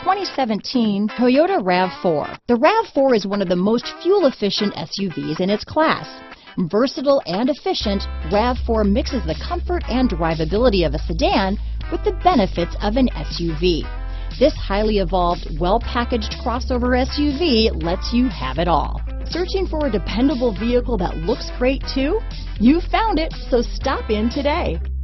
2017 Toyota RAV4. The RAV4 is one of the most fuel-efficient SUVs in its class. Versatile and efficient, RAV4 mixes the comfort and drivability of a sedan with the benefits of an SUV. This highly evolved, well-packaged crossover SUV lets you have it all. Searching for a dependable vehicle that looks great too? You found it, so stop in today.